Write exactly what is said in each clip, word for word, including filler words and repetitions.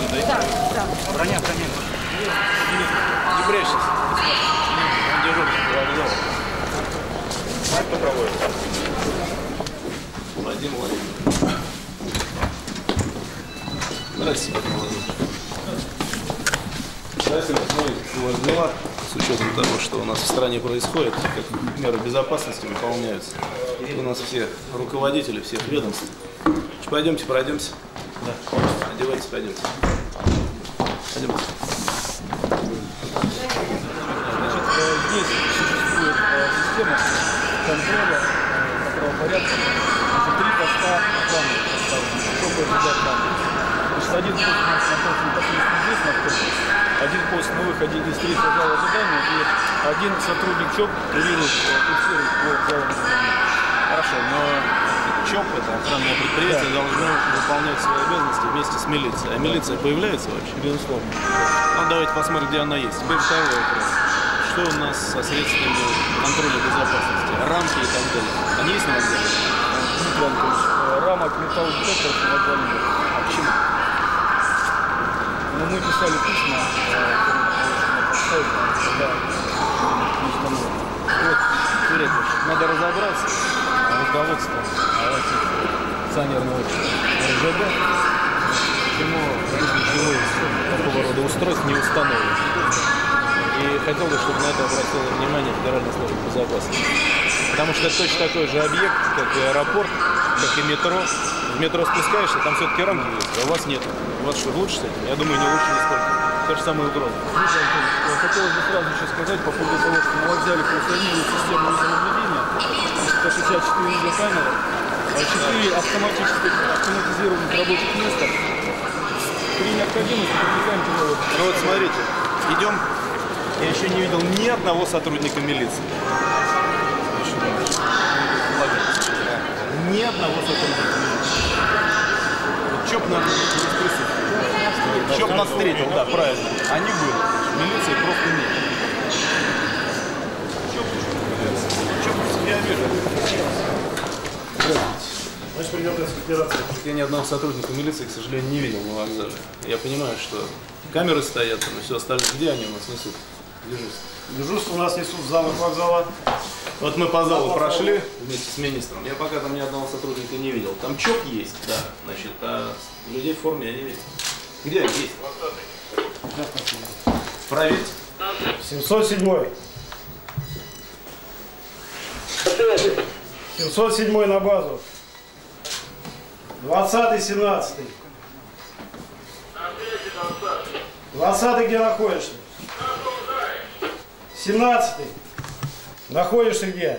Охрана, да? Да, да. Броня, броня. Не прячься. Он дежурит по вокзалу. А кто проводит? Владимир Владимирович. Здравствуйте, Владимир. Здравствуйте, смотрите, у вас дела, с учетом того, что у нас в стране происходит, как меры безопасности выполняются. У нас все руководители всех ведомств. Пойдемте, пройдемся. Да. Одевайтесь, пойдемте. Пойдемте. Значит, здесь существует система контроля правопорядка. Три поста охраны поставлены. Сколько это для охраны? Значит, один пост у нас находится непосредственно здесь, на входе. Один пост на выходе из третьего зала ожидания. И один сотрудник ЧОП курирует, фиксирует по залу ожидания. Хорошо, но ЧОП, это охранное предприятие, да, должно выполнять свои обязанности вместе с милицией. А милиция появляется вообще? Безусловно. Ну, давайте посмотрим, где она есть. Теперь второй вопрос. Что у нас со средствами контроля безопасности? Рамки и так далее. Они есть на вокзале? Дмитрий Анатольевич, рамок металлодетекторов на вокзале нет. А почему? Ну, мы писали письма, да, вот, надо разобраться. Руководство акционерного общества эр жэ бэ, почему ничего такого рода устройств не установлено. И хотел бы, чтобы на это обратило внимание Федеральная служба безопасности. Потому что это точно такой же объект, как и аэропорт, как и метро. В метро спускаешься, там все-таки рамки есть, а у вас нет. У вас что, лучше с этим? Я думаю, не лучше нисколько. То же самое угроза. Хотелось бы сразу еще сказать по поводу того, что на вокзале функционирует система видеонаблюдения. сто шестьдесят четыре видеокамеры, четыре автоматически автоматизированных рабочих места. При необходимости привлекаем тяжелых. Ну вот смотрите, идем. Я еще не видел ни одного сотрудника милиции. Ни одного сотрудника милиции. ЧОП нас присутствует. ЧОП нас встретил, да, правильно. Они были. Милиции просто нет. ЧОП я вижу. Я ни одного сотрудника милиции, к сожалению, не видел на вокзале. Я понимаю, что камеры стоят там и все остальное. Где они у нас несут? Дежурство. Дежурство у нас несут в залах вокзала. Вот мы по залу прошли вместе с министром. Я пока там ни одного сотрудника не видел. Там ЧОП есть, да, значит, а людей в форме я не видел. Где они есть? Проверьте. семьсот седьмой. семьсот седьмой на базу. двадцатый, семнадцатый. двадцатый где находишься? семнадцатый. Находишься где?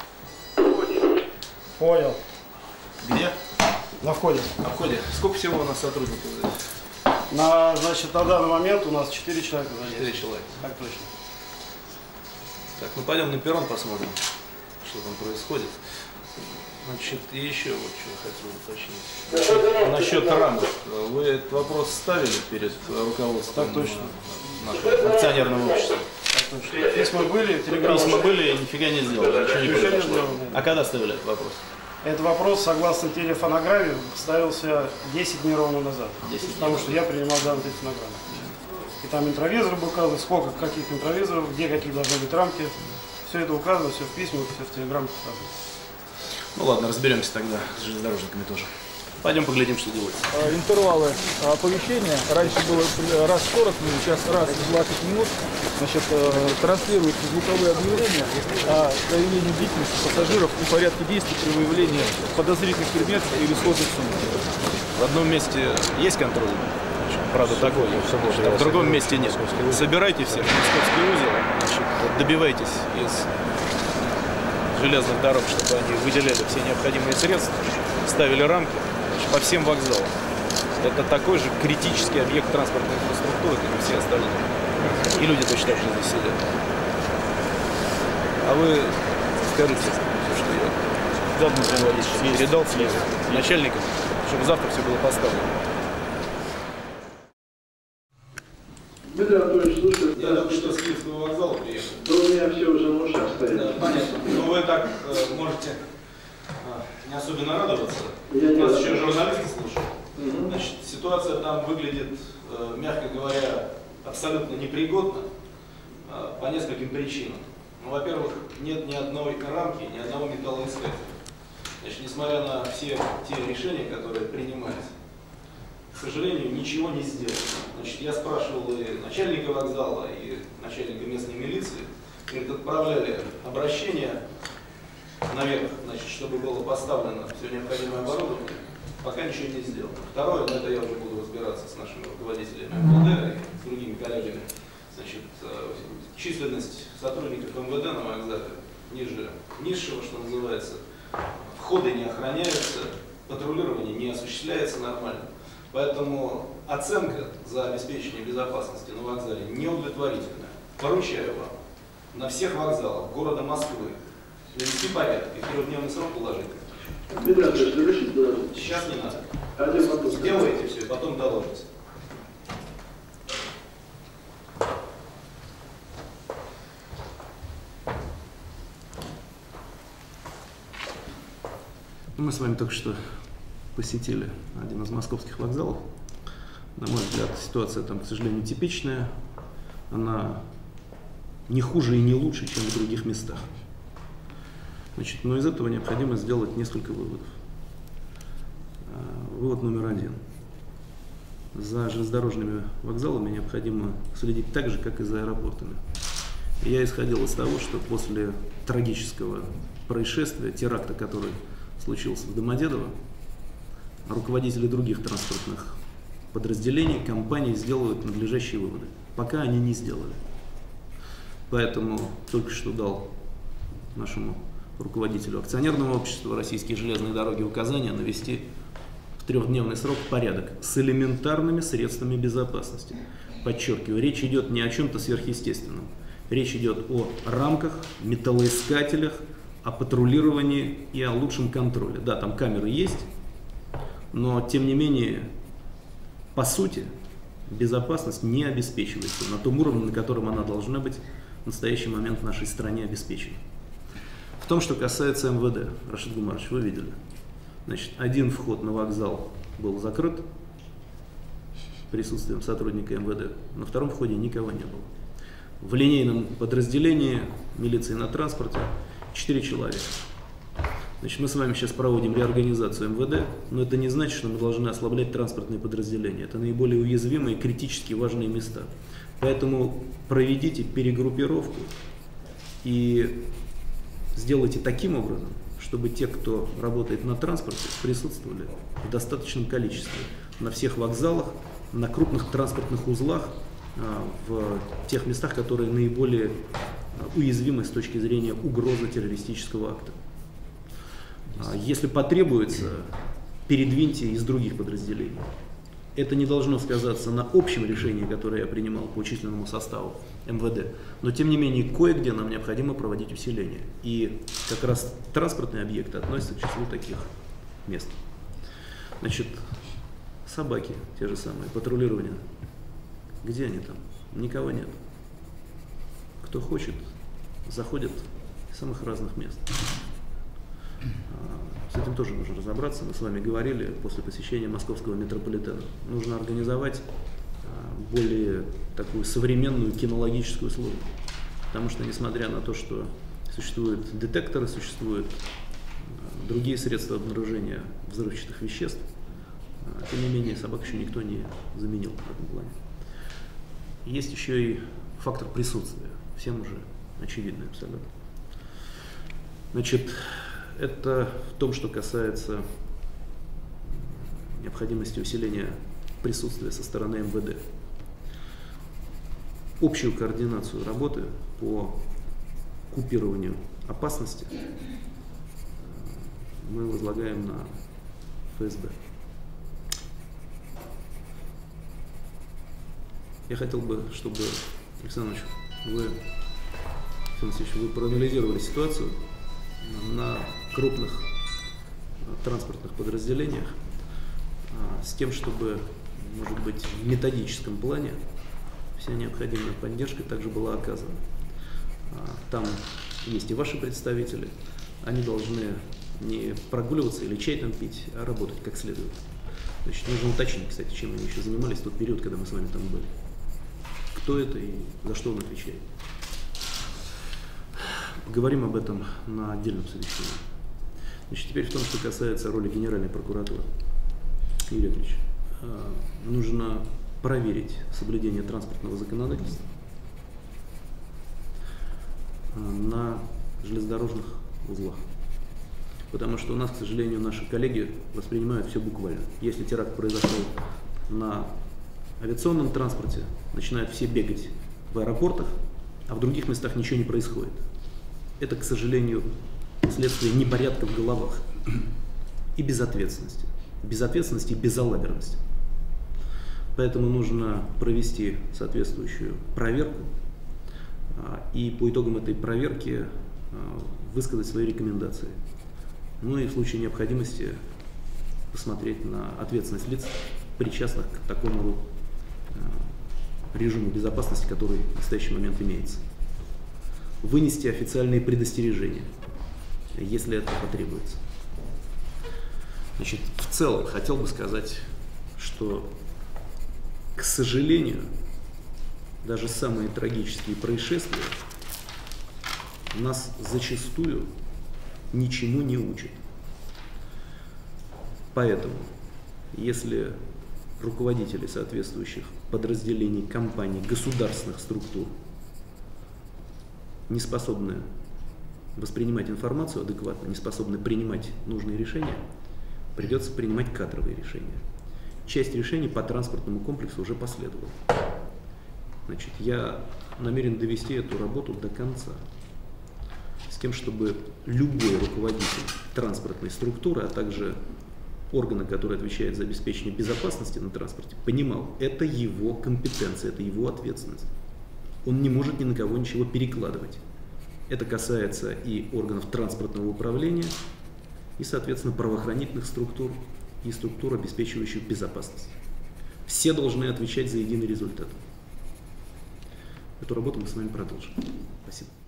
Понял. Где? На входе. На входе. Сколько всего у нас сотрудников здесь? На, значит, на данный момент у нас четыре человека. четыре человека. Так точно. Так, ну пойдем на перрон посмотрим, что там происходит. Значит, и еще вот что я хотел уточнить. Насчет рамок. Вы этот вопрос ставили перед руководством? Так точно. Нашего акционерного общества? Так точно. Письма были, телеграммы. Письма были, нифига не сделали, ничего не произошло. А когда ставили этот вопрос? Этот вопрос, согласно телефонограмме, ставился десять дней ровно назад. десять потому что я принимал данные телефонограммы. И там интровизор был указан, сколько каких интровизоров, где какие должны быть рамки. Все это указано, все в письмах, все в телеграммах указано. Ну ладно, разберемся тогда с железнодорожниками тоже. Пойдем поглядим, что делается. Интервалы оповещения. Раньше было раз в сорок минут, сейчас раз в двадцать минут. Значит, транслируются звуковые объявления о проявлении бдительности пассажиров и порядке действий при выявлении подозрительных предметов или сложных сумок. В одном месте есть контроль, правда такой, а в другом месте нет. Собирайте всех в Московский узел, значит, добивайтесь из железных дорог, чтобы они выделяли все необходимые средства, ставили рамки по всем вокзалам. Это такой же критический объект транспортной инфраструктуры, как и все остальные. И люди точно так же здесь сидят. А вы скажите, что я давно передал следствие начальникам, чтобы завтра все было поставлено. Дмитрий Анатольевич, слушай, я только что с Киевского вокзала приехал. Да у меня все уже на ушах стоит. Да, понятно. Но вы так э, можете э, не особенно радоваться. Я У нас не еще радуюсь. журналисты слушают. Угу. Значит, ситуация там выглядит мягко говоря, абсолютно непригодна по нескольким причинам. Ну, во-первых, нет ни одной рамки, ни одного металлоискателя. Значит, несмотря на все те решения, которые принимаются, к сожалению, ничего не сделано. Значит, я спрашивал и начальника вокзала, и начальника местной милиции, говорит, отправляли обращение наверх, значит, чтобы было поставлено все необходимое оборудование, пока ничего не сделано. Второе, но это я уже буду разбираться с нашими руководителями эм вэ дэ и с другими коллегами. Значит, численность сотрудников эм вэ дэ на вокзале ниже низшего, что называется. Входы не охраняются, патрулирование не осуществляется нормально. Поэтому оценка за обеспечение безопасности на вокзале неудовлетворительная. Поручаю вам на всех вокзалах города Москвы навести порядок и в трехдневный срок уложить. Дмитрий Анатольевич, завершите доложение. Сейчас не надо. Один вопрос. Сделайте все, и потом доложите. Мы с вами только что посетили один из московских вокзалов. На мой взгляд, ситуация там, к сожалению, типичная. Она не хуже и не лучше, чем в других местах. Значит, но из этого необходимо сделать несколько выводов. Вывод номер один. За железнодорожными вокзалами необходимо следить так же, как и за аэропортами. Я исходил из того, что после трагического происшествия, теракта, который случился в Домодедово, руководители других транспортных подразделений, компаний сделают надлежащие выводы. Пока они не сделали. Поэтому только что дал нашему руководителю акционерного общества «Российские железные дороги» указание навести в трехдневный срок порядок с элементарными средствами безопасности. Подчеркиваю, речь идет не о чем-то сверхъестественном. Речь идет о рамках, металлоискателях, о патрулировании и о лучшем контроле. Да, там камеры есть, но тем не менее, по сути, безопасность не обеспечивается на том уровне, на котором она должна быть в настоящий момент в нашей стране обеспечена. В том, что касается эм вэ дэ, Рашид Гумарович, вы видели, значит, один вход на вокзал был закрыт присутствием сотрудника эм вэ дэ, на втором входе никого не было. В линейном подразделении милиции на транспорте четыре человека. Значит, мы с вами сейчас проводим реорганизацию эм вэ дэ, но это не значит, что мы должны ослаблять транспортные подразделения. Это наиболее уязвимые, критически важные места. Поэтому проведите перегруппировку и сделайте таким образом, чтобы те, кто работает на транспорте, присутствовали в достаточном количестве на всех вокзалах, на крупных транспортных узлах, в тех местах, которые наиболее уязвимы с точки зрения угрозы террористического акта. Если потребуется, передвиньте из других подразделений. Это не должно сказаться на общем решении, которое я принимал по численному составу эм вэ дэ, но тем не менее кое-где нам необходимо проводить усиления. И как раз транспортные объекты относятся к числу таких мест. Значит, собаки те же самые, патрулирование. Где они там? Никого нет. Кто хочет, заходит из самых разных мест. С этим тоже нужно разобраться. Мы с вами говорили после посещения московского метрополитена. Нужно организовать более такую современную кинологическую службу. Потому что, несмотря на то, что существуют детекторы, существуют другие средства обнаружения взрывчатых веществ, тем не менее собак еще никто не заменил в этом плане. Есть еще и фактор присутствия. Всем уже очевидный абсолютно. Значит, это в том, что касается необходимости усиления присутствия со стороны эм вэ дэ. Общую координацию работы по купированию опасности мы возлагаем на эф эс бэ. Я хотел бы, чтобы, Александр Ильич, вы, Александр Ильич, вы проанализировали ситуацию на крупных транспортных подразделениях с тем, чтобы, может быть, в методическом плане вся необходимая поддержка также была оказана. Там есть и ваши представители, они должны не прогуливаться или чай там пить, а работать как следует. Значит, нужно уточнить, кстати, чем они еще занимались в тот период, когда мы с вами там были. Кто это и за что он отвечает. Поговорим об этом на отдельном совещании. Значит, теперь в том, что касается роли Генеральной прокуратуры. Юрий Яковлевич, нужно проверить соблюдение транспортного законодательства на железнодорожных узлах. Потому что у нас, к сожалению, наши коллеги воспринимают все буквально. Если теракт произошел на авиационном транспорте, начинают все бегать в аэропортах, а в других местах ничего не происходит. Это, к сожалению, следствие непорядка в головах и безответственности. Безответственности и безалаберности. Поэтому нужно провести соответствующую проверку и по итогам этой проверки высказать свои рекомендации. Ну и в случае необходимости посмотреть на ответственность лиц, причастных к такому режиму безопасности, который в настоящий момент имеется. Вынести официальные предостережения, если это потребуется. Значит, в целом хотел бы сказать, что, к сожалению, даже самые трагические происшествия нас зачастую ничему не учат. Поэтому, если руководители соответствующих подразделений, компаний, государственных структур не способны воспринимать информацию адекватно, не способны принимать нужные решения, придется принимать кадровые решения. Часть решений по транспортному комплексу уже последовала. Значит, я намерен довести эту работу до конца, с тем, чтобы любой руководитель транспортной структуры, а также органа, который отвечает за обеспечение безопасности на транспорте, понимал, это его компетенция, это его ответственность. Он не может ни на кого ничего перекладывать. Это касается и органов транспортного управления, и, соответственно, правоохранительных структур, и структур, обеспечивающих безопасность. Все должны отвечать за единый результат. Эту работу мы с вами продолжим. Спасибо.